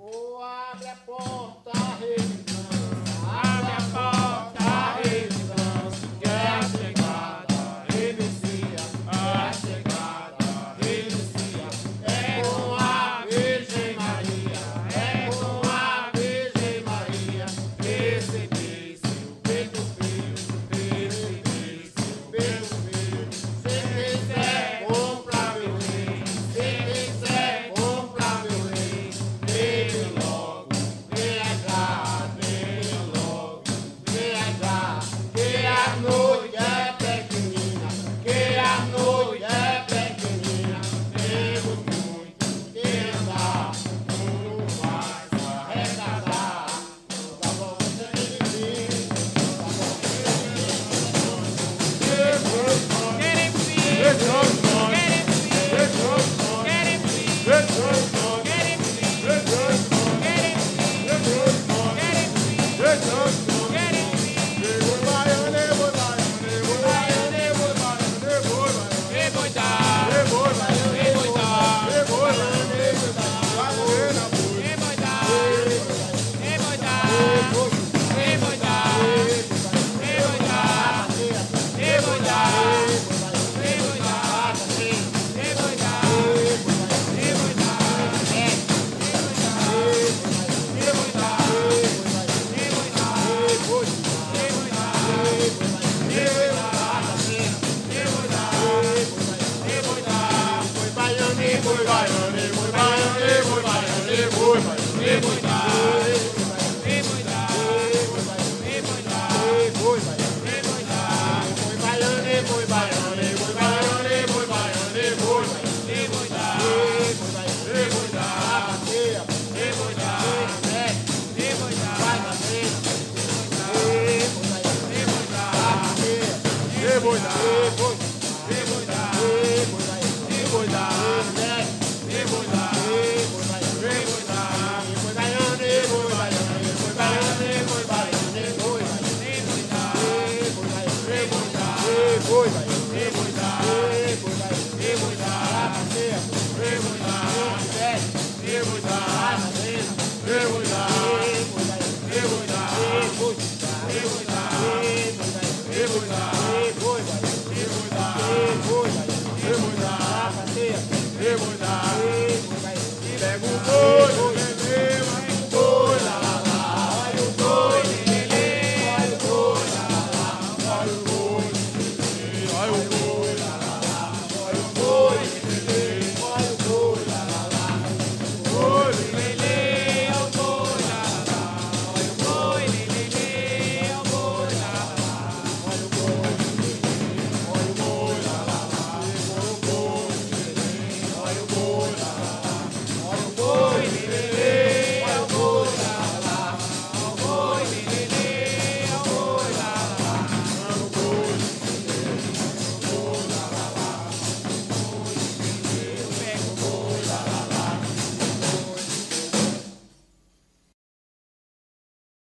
Oh, abre a porta, revisão. Abre a porta, revisão. Que é a chegada, revicia. É a chegada, revicia. É com a Virgem Maria. É com a Virgem Maria. Recebi seu peito filho. Recebi seu peito filho. Se quiser comprar meu rei. Se quiser comprar meu rei. Venha logo, venha já, venha logo, venha já. Que a noite é pequenina, que a noite é pequenina. Temos muito que andar, não vai se arrecadar. Tá bom, você me diz, tá bom, Rebuitar.